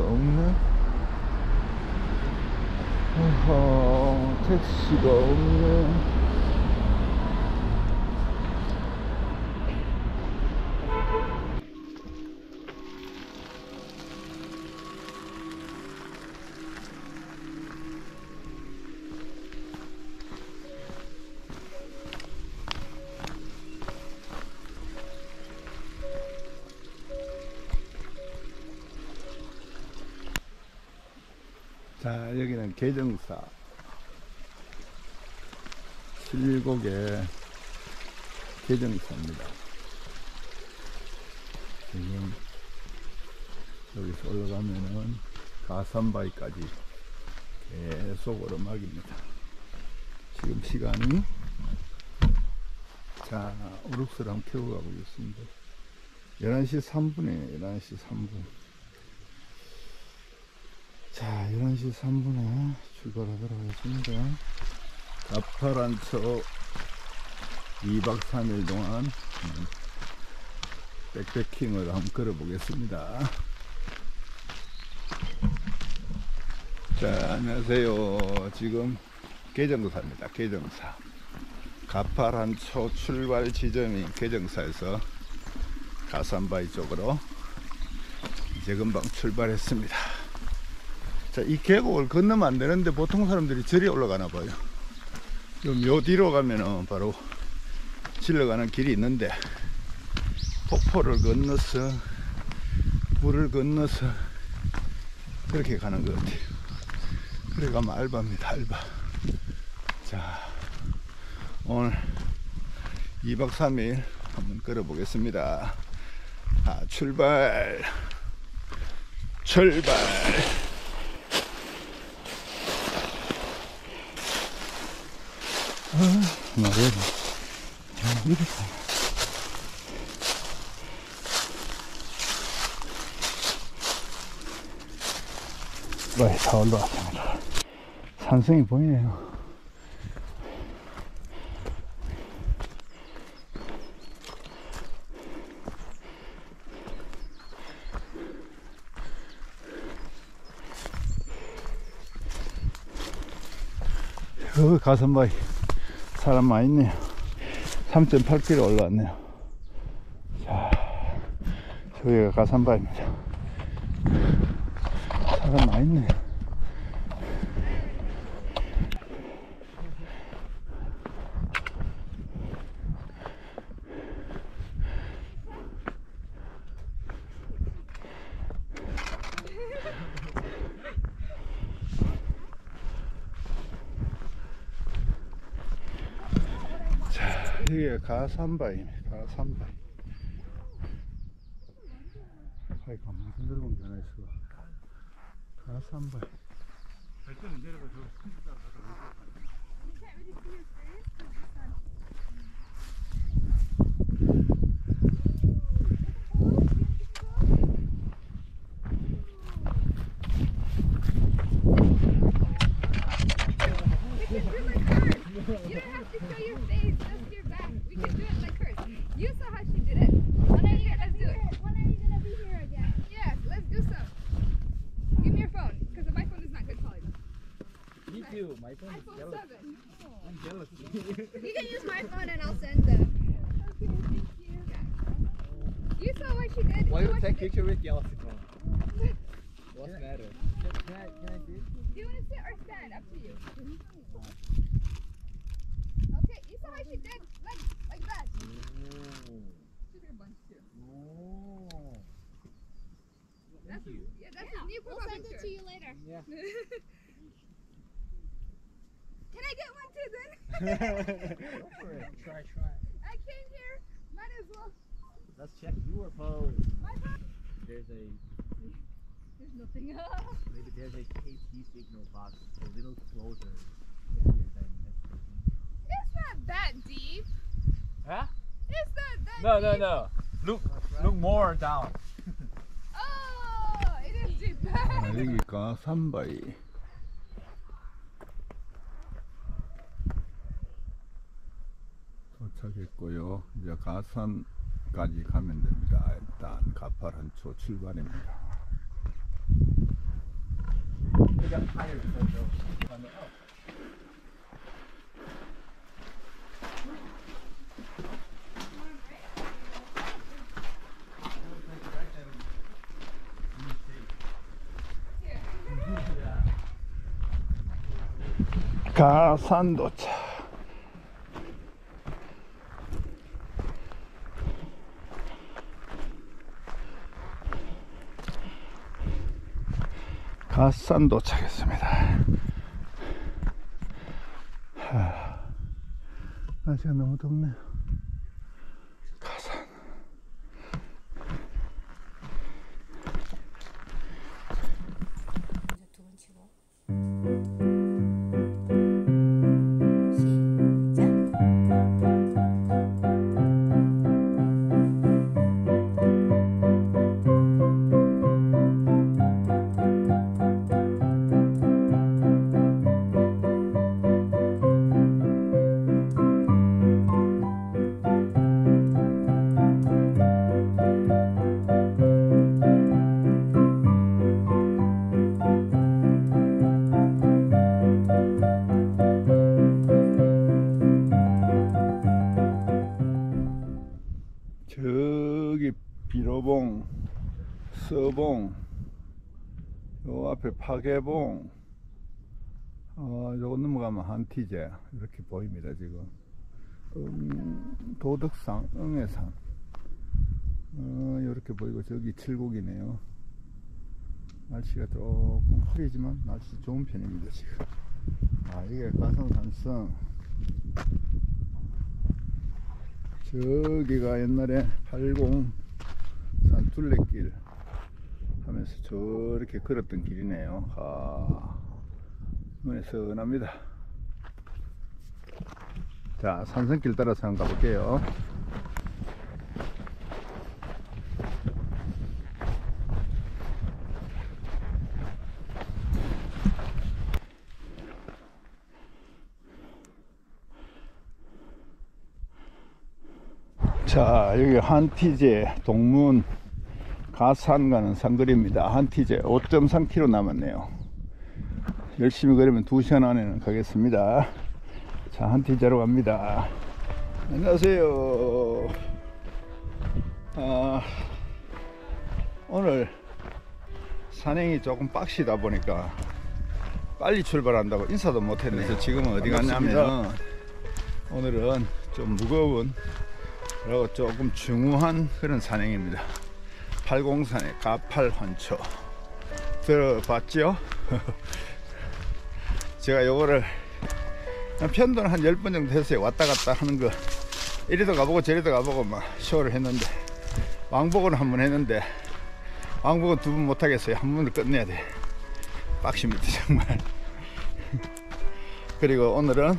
택시가 없네. 택시가 없네. 자, 여기는 계정사 칠곡의 계정사입니다. 지금 여기서 올라가면은 가산바위까지 계속 오르막입니다. 지금 시간이, 자, 오륙스를 한번 켜고 가보겠습니다. 11시 3분이에요. 11시 3분. 자, 11시 3분에 출발하도록 하겠습니다. 가파란초 2박 3일 동안 백패킹을 한번 걸어보겠습니다. 자, 안녕하세요. 지금 계정사입니다. 계정사. 가파란초 출발 지점인 계정사에서 가산바위 쪽으로 이제 금방 출발했습니다. 자, 이 계곡을 건너면 안 되는데 보통 사람들이 저리 올라가나 봐요. 요 뒤로 가면은 바로 질러가는 길이 있는데 폭포를 건너서 물을 건너서 그렇게 가는 것 같아요. 그래 가면 알바입니다. 알바. 자, 오늘 2박 3일 한번 걸어보겠습니다. 아, 출발. 말이야. 이렇게. 빨리 다 올라왔습니다. 산성이 보이네요. 가산바위 사람 많이 있네요. 3.8km 올라왔네요. 자, 저기가 가산바위입니다. 사람 많이 있네요. 여기가 가산바위입니다. 가산바위. 아이고, 가만히 흔들고 변했어. 가산바위. 발전은 내려가 저 스킨스다 가서 My phone is iPhone 7. I'm jealous. You can use my phone and I'll send them. Okay, thank you. You saw what she did. Why You you saw what take she did. picture with Galaxy phone? What's the matter? Can I do it? Do you want to sit or stand? Up to you. Okay, you saw how she did. Like that. She did a bunch too. Oh. That's Thank you. yeah, that's a new We'll profile send it picture. to you later. Yeah. Can I get one too then? Go for it. Try. I came here. Might as well. Let's check your pose. My phone. There's nothing. maybe there's a KT signal box a little closer here than this person. It's not that deep. Huh? It's not that No, deep. no. Look more down. Oh, it is deep. 아, 여기가 산바위. 도착했고요. 이제 가산까지 가면 됩니다. 일단 가파란초 출발입니다. They got tired because they'll on the up. 가산도착. 가산 도착했습니다. 날씨가 너무 덥네요. 가산. 두 번 치고 시작. 저기 비로봉, 서봉, 요 앞에 파계봉, 요거 넘어가면 한티제 이렇게 보입니다. 지금 도덕산, 응해산 이렇게 보이고 저기 칠곡이네요. 날씨가 조금 흐리지만 날씨 좋은 편입니다. 지금 이게 가산산성. 저기가 옛날에 80 산둘레길 하면서 저렇게 걸었던 길이네요. 눈에 선합니다. 자, 산성길 따라서 한번 가볼게요. 자, 여기 한티제 동문 가산 가는 상거리입니다. 한티제 5.3km 남았네요. 열심히 걸으면 2시간 안에는 가겠습니다. 자, 한티제로 갑니다. 안녕하세요. 오늘 산행이 조금 빡시다 보니까 빨리 출발한다고 인사도 못했네요. 그래서 지금은 어디 갔냐면 오늘은 좀 무거운 그리고 조금 중후한 그런 산행입니다. 팔공산의 가팔환초 들어봤죠? 제가 요거를 편도는 한 10번 정도 했어요. 왔다 갔다 하는 거 이리도 가보고 저리도 가보고 막 쇼를 했는데, 왕복은 한 번 했는데 왕복은 2번 못하겠어요. 한 번을 끝내야 돼. 빡십니다 정말. 그리고 오늘은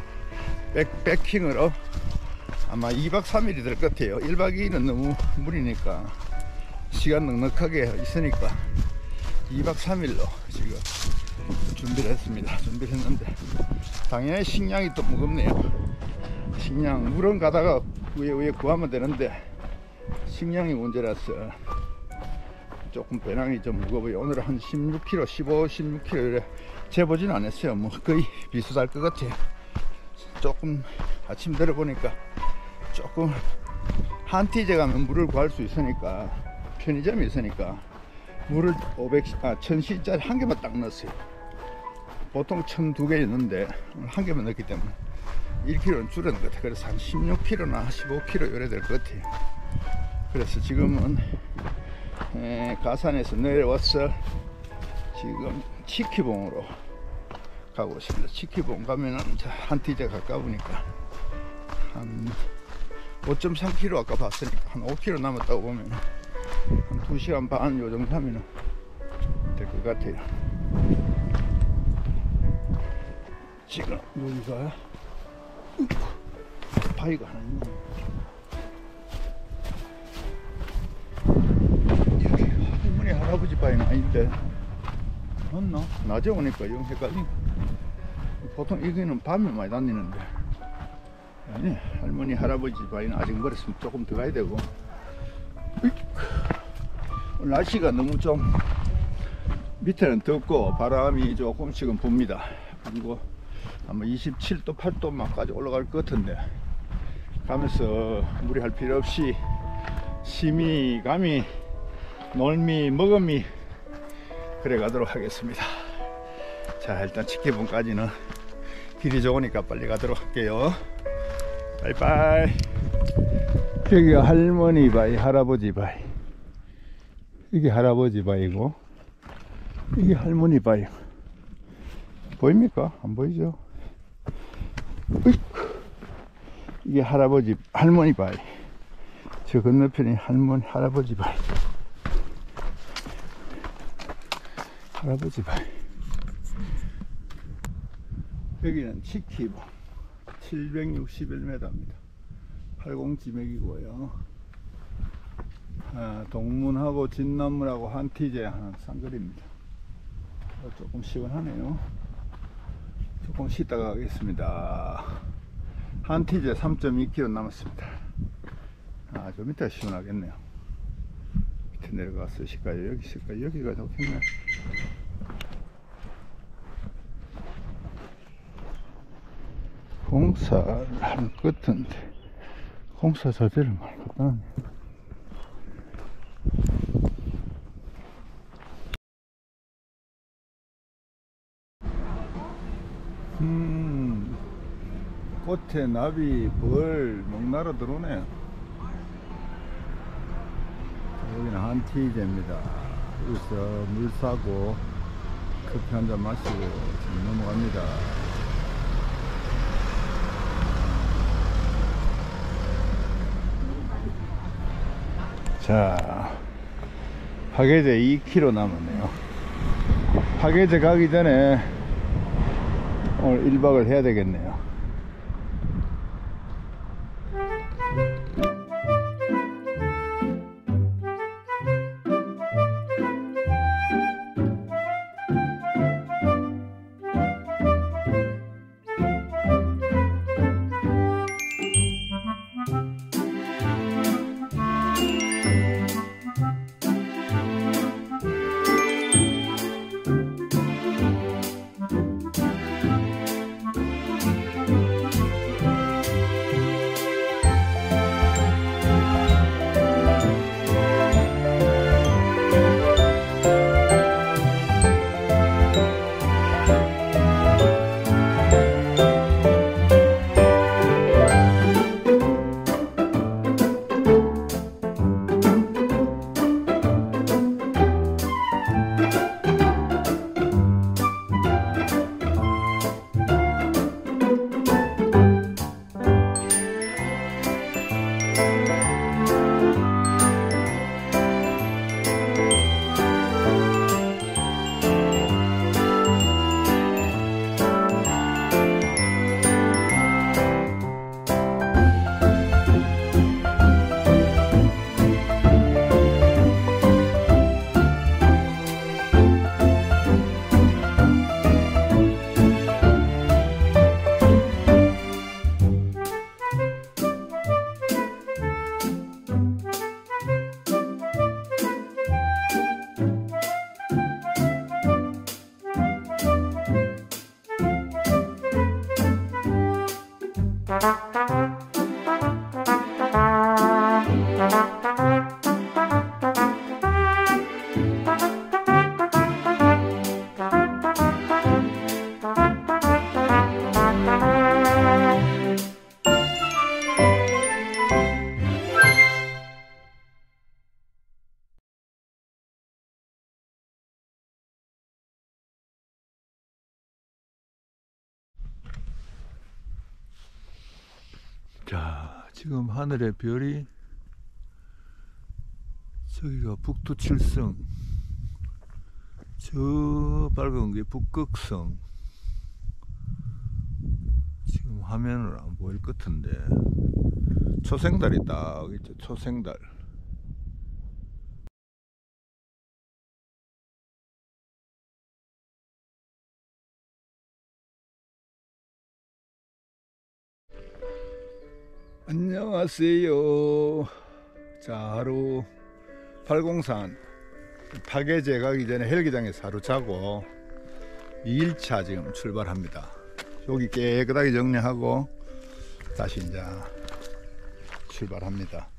백패킹으로 아마 2박 3일이 될 것 같아요. 1박 2일은 너무 무리니까 시간 넉넉하게 있으니까 2박 3일로 지금 준비를 했습니다. 준비를 했는데 당연히 식량이 또 무겁네요. 식량 물은 가다가 위에 구하면 되는데 식량이 문제라서 조금 배낭이 좀 무거워요. 오늘 한 16kg, 15, 16kg 재보진 않았어요. 뭐 거의 비슷할 것 같아요. 조금 아침 들어보니까 조금 한티제 가면 물을 구할 수 있으니까, 편의점이 있으니까 물을 1000cc 한 개만 딱 넣었어요. 보통 1002개 있는데 한 개만 넣기 때문에 1kg는 줄은 것 같아요. 그래서 한 16kg나 15kg 요래 될 것 같아요. 그래서 지금은 가산에서 내려와서 지금 치키봉으로 가고 있습니다. 치키봉 가면은 한티제 가까우니까 한 5.3km 아까 봤으니까 한 5km 남았다고 보면 한 2시간 반 요 정도 하면 될 것 같아요. 지금 여기가 바위가 하나 있네. 여기 할머니 할아버지 바위는 아닌데 맞나? 낮에 오니까 영 헷갈리네. 보통 여기는 밤에 많이 다니는데 아니, 할머니 할아버지 바위는 아직 멀었으면 조금 더 가야 되고. 오늘 날씨가 너무 좀 밑에는 덥고 바람이 조금씩은 붑니다. 그리고 아마 27도 8도만까지 올라갈 것 같은데 가면서 무리할 필요 없이 심히 감히 놀미 먹음이 그래 가도록 하겠습니다. 자, 일단 치키봉까지는 길이 좋으니까 빨리 가도록 할게요. 바이바이. 여기가 할머니 바위, 할아버지 바위. 이게 할아버지 바위고 이게 할머니 바위. 보입니까? 안 보이죠? 으이쿠. 이게 할머니 바위. 저 건너편이 할아버지 바위. 할아버지 바위. 여기는 치키봉 761m입니다. 80지맥이고요. 동문하고 진나물하고 한티제 하는 쌍거리입니다. 조금 시원하네요. 조금 쉬다가 가겠습니다. 한티제 3.2km 남았습니다. 좀 이따 시원하겠네요. 밑에 내려가서 있을까요? 여기 있을까요? 여기가 좋겠네. 공사를 할 것 같은데 공사 자재를 많이 갖다 놨네. 꽃에 나비, 벌, 목나라 들어오네요. 여기는 한티제입니다. 여기서 물 사고 커피 한잔 마시고 지금 넘어갑니다. 자, 파괴제 2km 남았네요. 파괴제 가기 전에 오늘 1박을 해야 되겠네요. 자, 지금 하늘에 별이 저기가 북두칠성, 저 빨간 게 북극성. 지금 화면을 안 보일 것 같은데 초생달이 딱 있죠. 초생달. 안녕하세요. 자, 하루 803 파괴제 가기 전에 헬기장에서 하루 자고 2일차 지금 출발합니다. 여기 깨끗하게 정리하고 다시 이제 출발합니다.